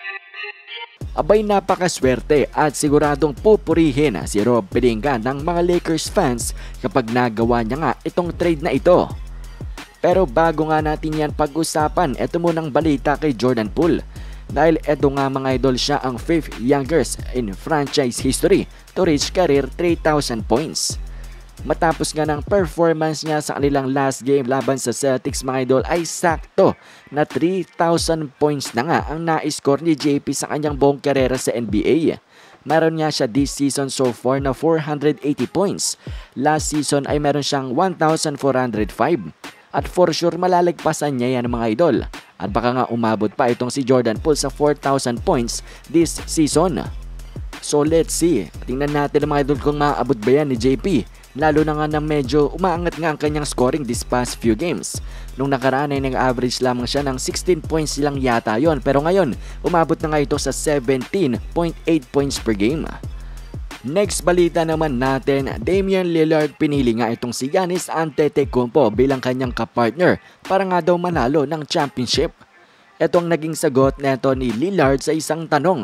Abay, napakaswerte at siguradong pupurihin si Rob Pelinka ng mga Lakers fans kapag nagawa niya nga itong trade na ito. Pero bago nga natin yan pag-usapan, ito munang balita kay Jordan Poole. Dahil ito nga mga idol, siya ang 5th youngest in franchise history to reach career 3,000 points. Matapos nga ng performance niya sa kanilang last game laban sa Celtics mga idol, ay sakto na 3,000 points na nga ang na-score ni JP sa kanyang buong karera sa NBA. Meron nga siya this season so far na 480 points. Last season ay meron siyang 1,405. At for sure malalagpasan niya yan mga idol. At baka nga umabot pa itong si Jordan Poole sa 4,000 points this season. So let's see. Tingnan natin mga idol kung maaabot ba yan ni JP. Lalo na nga na medyo umaangat nga ang kanyang scoring this past few games. Nung nakaraan ay nag-average lamang siya ng 16 points lang yata yon. Pero ngayon, umabot na nga ito sa 17.8 points per game. Next balita naman natin, Damian Lillard pinili nga itong si Giannis Antetokounmpo bilang kanyang kapartner para nga daw manalo ng championship. Ito ang naging sagot neto ni Lillard sa isang tanong.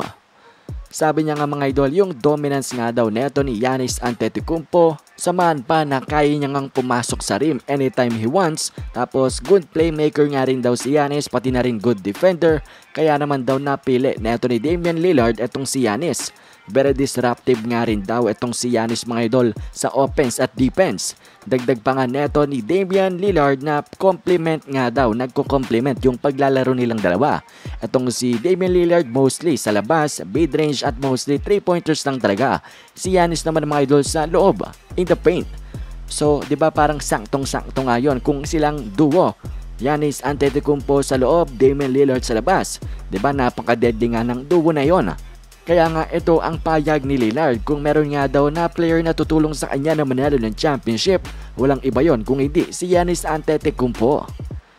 Sabi niya nga mga idol, yung dominance nga daw neto ni Giannis Antetokounmpo, samahan pa na kaya niya ngang pumasok sa rim anytime he wants. Tapos good playmaker nga rin daw si Giannis, pati na rin good defender. Kaya naman daw napili neto ni Damian Lillard etong si Giannis. Very disruptive nga rin daw itong si Giannis mga idol sa offense at defense. Dagdag pa nga neto ni Damian Lillard na complement nga daw, nagko-complement yung paglalaro nilang dalawa. Itong si Damian Lillard mostly sa labas, mid-range at mostly 3-pointers lang talaga. Si Giannis naman mga idol sa loob, in the paint. So, 'di ba parang saktong-sakto nga 'yon kung silang duo. Giannis Antetokounmpo sa loob, Damian Lillard sa labas. 'Di ba napaka-deadly nga ng duo na 'yon. Kaya nga ito ang payag ni Lillard, kung meron nga daw na player na tutulong sa kanya na manalo ng championship, walang iba yon kung hindi si Giannis Antetokounmpo.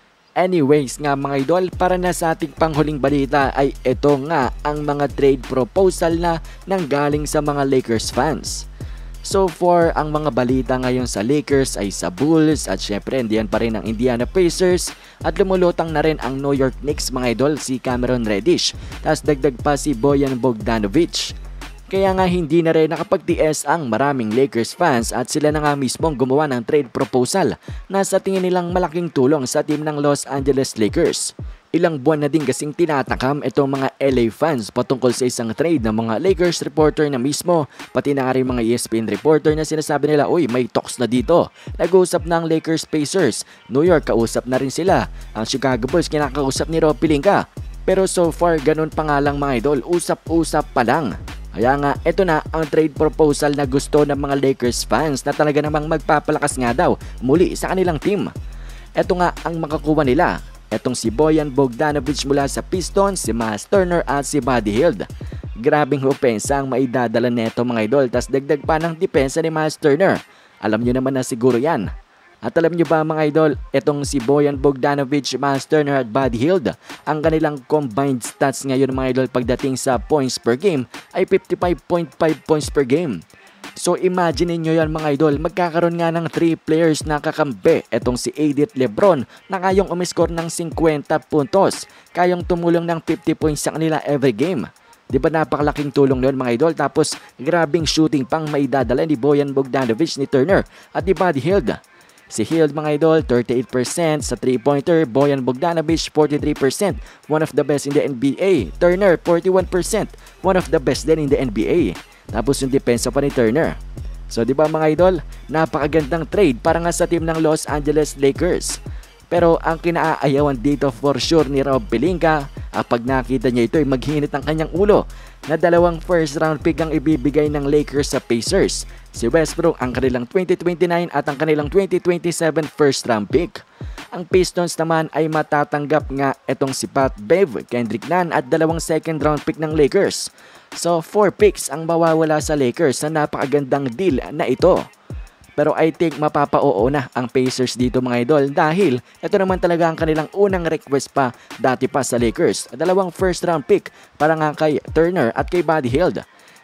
Anyways nga mga idol, para na sa ating panghuling balita ay ito nga ang mga trade proposal na nanggaling sa mga Lakers fans. So far, ang mga balita ngayon sa Lakers ay sa Bulls at syempre ndiyan pa rin ang Indiana Pacers at lumulutang na rin ang New York Knicks mga idol, si Cameron Reddish, tapos dagdag pa si Bojan Bogdanovic. Kaya nga hindi na rin nakapagtiis ang maraming Lakers fans at sila na nga mismong gumawa ng trade proposal na sa tingin nilang malaking tulong sa team ng Los Angeles Lakers. Ilang buwan na din kasing tinatakam itong mga LA fans patungkol sa isang trade ng mga Lakers reporter na mismo, pati na rin mga ESPN reporter na sinasabi nila, uy, may talks na dito. Nag-uusap ng Lakers Pacers, New York kausap na rin sila, ang Chicago Bulls kinakausap ni Rob Pelinka. Pero so far ganun pa nga lang mga idol, usap-usap pa lang. Kaya nga, ito na ang trade proposal na gusto ng mga Lakers fans na talaga namang magpapalakas nga daw muli sa kanilang team. Ito nga ang makakuha nila. Etong si Bojan Bogdanovic mula sa Pistons, si Myles Turner at si Buddy Hield. Grabing opensa ang maidadala neto mga idol, tas dagdag pa ng depensa ni Myles Turner. Alam nyo naman na siguro yan. At alam nyo ba mga idol, etong si Bojan Bogdanovic, Myles Turner at Buddy Hield, ang kanilang combined stats ngayon mga idol pagdating sa points per game ay 55.5 points per game. So imagine niyo yan mga idol, magkakaroon nga ng 3 players na kakampi. Etong si AD LeBron na kayong umiscore ng 50 puntos, kayang tumulong ng 50 points sa kanila every game. Di ba napakalaking tulong nun mga idol? Tapos grabing shooting pang maidadala ni Bojan Bogdanovic, ni Turner at ni Buddy Hield. Si Hield mga idol 38% sa 3-pointer, Bojan Bogdanovic 43%, one of the best in the NBA. Turner 41%, one of the best din in the NBA. Tapos yung depensa pa ni Turner. So di ba mga idol, napakagandang trade para nga sa team ng Los Angeles Lakers. Pero ang kinaayawan dito for sure ni Rob Pelinka, pag nakita niya ito ay maghinit ang kanyang ulo na 2 first round pick ang ibibigay ng Lakers sa Pacers. Si Westbrook ang kanilang 2029 at ang kanilang 2027 first round pick. Ang Pistons naman ay matatanggap nga itong si Pat Bev, Kendrick Nunn at 2 second round pick ng Lakers. So 4 picks ang mawawala sa Lakers sa napakagandang deal na ito. Pero I think mapapa-oo na ang Pacers dito mga idol dahil ito naman talaga ang kanilang unang request pa dati pa sa Lakers. 2 first round pick para nga kay Turner at kay Buddy Hield.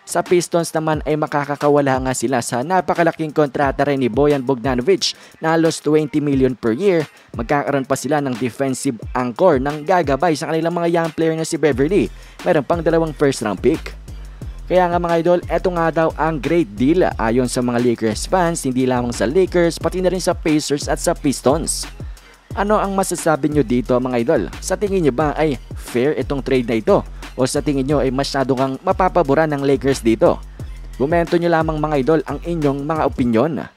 Sa Pistons naman ay makakakawala nga sila sa napakalaking kontrata rin ni Bojan Bogdanovic na halos 20 million per year. Magkakaroon pa sila ng defensive anchor ng gagabay sa kanilang mga young player na si Beverly. Meron pang 2 first round pick. Kaya nga mga idol, eto nga daw ang great deal ayon sa mga Lakers fans, hindi lamang sa Lakers pati na rin sa Pacers at sa Pistons. Ano ang masasabi nyo dito mga idol? Sa tingin nyo ba ay fair itong trade na ito? O sa tingin nyo ay masyado kang mapapabura ng Lakers dito? Komento nyo lamang mga idol ang inyong mga opinyon.